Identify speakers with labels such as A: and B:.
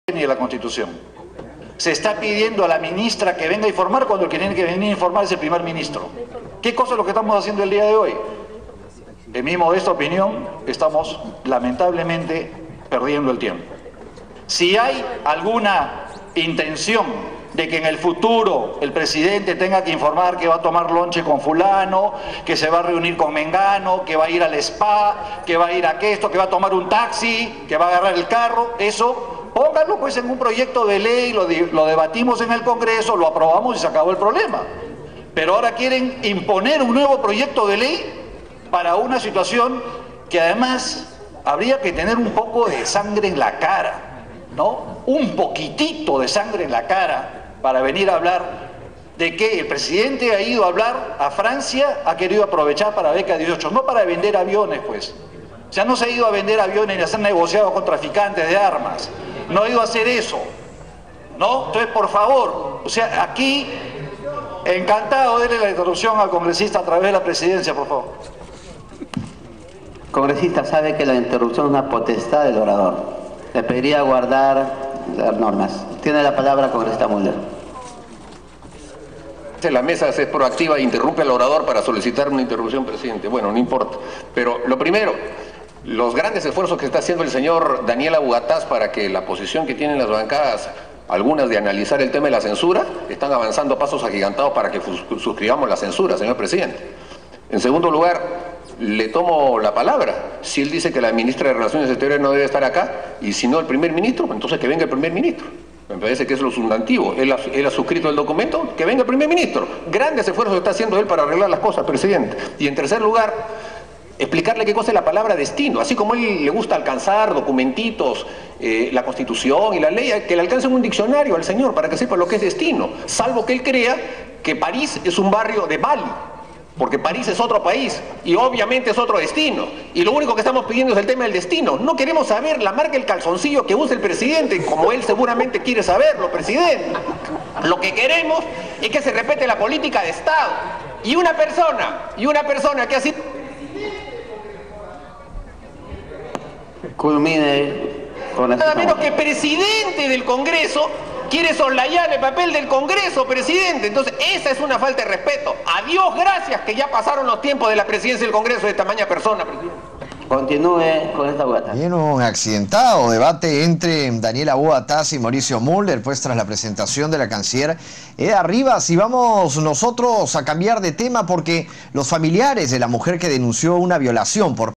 A: ni de la Constitución. Se está pidiendo a la ministra que venga a informar cuando el que tiene que venir a informar es el primer ministro. ¿Qué cosa es lo que estamos haciendo el día de hoy? En mi modesta opinión, estamos lamentablemente perdiendo el tiempo. Si hay alguna intención de que en el futuro el presidente tenga que informar que va a tomar lonche con fulano, que se va a reunir con mengano, que va a ir al spa, que va a ir a esto, que va a tomar un taxi, que va a agarrar el carro, eso, pónganlo pues en un proyecto de ley, lo debatimos en el Congreso, lo aprobamos y se acabó el problema. Pero ahora quieren imponer un nuevo proyecto de ley para una situación que además habría que tener un poco de sangre en la cara, ¿no? Un poquitito de sangre en la cara para venir a hablar de que el presidente ha ido a hablar a Francia, ha querido aprovechar para beca 18, no para vender aviones, pues. O sea, no se ha ido a vender aviones ni a hacer negociados con traficantes de armas, no ha ido a hacer eso, ¿no? Entonces, por favor, o sea, aquí, encantado, denle la introducción al congresista a través de la presidencia, por favor.
B: Congresista, sabe que la interrupción es una potestad del orador. Le pediría guardar las normas. Tiene la palabra, congresista Müller.
C: La mesa es proactiva e interrumpe al orador para solicitar una interrupción, presidente. Bueno, no importa. Pero lo primero, los grandes esfuerzos que está haciendo el señor Daniel Abugataz para que la posición que tienen las bancadas, algunas de analizar el tema de la censura, están avanzando pasos agigantados para que suscribamos la censura, señor presidente. En segundo lugar, le tomo la palabra. Si él dice que la ministra de Relaciones Exteriores no debe estar acá, y si no el primer ministro, entonces que venga el primer ministro. Me parece que es lo sustantivo. Él ha suscrito el documento, que venga el primer ministro. Grandes esfuerzos está haciendo él para arreglar las cosas, presidente. Y en tercer lugar, explicarle qué cosa es la palabra destino. Así como a él le gusta alcanzar documentitos, la Constitución y la ley, que le alcancen un diccionario al señor para que sepa lo que es destino. Salvo que él crea que París es un barrio de Bali, porque París es otro país y obviamente es otro destino. Y lo único que estamos pidiendo es el tema del destino. No queremos saber la marca del calzoncillo que usa el presidente, como él seguramente quiere saberlo, presidente. Lo que queremos es que se respete la política de Estado. Y una persona que ha sido...
B: Culmine con la...
C: Nada menos que presidente del Congreso quiere soslayar el papel del Congreso, presidente. Entonces, esa es una falta de respeto. A Dios gracias que ya pasaron los tiempos de la presidencia del Congreso de tamaña persona, presidente.
B: Continúe con esta Abugataz.
D: Bien, un accidentado debate entre Daniel Abugataz y Mauricio Müller, pues tras la presentación de la canciller Eda Rivas. Y vamos nosotros a cambiar de tema porque los familiares de la mujer que denunció una violación por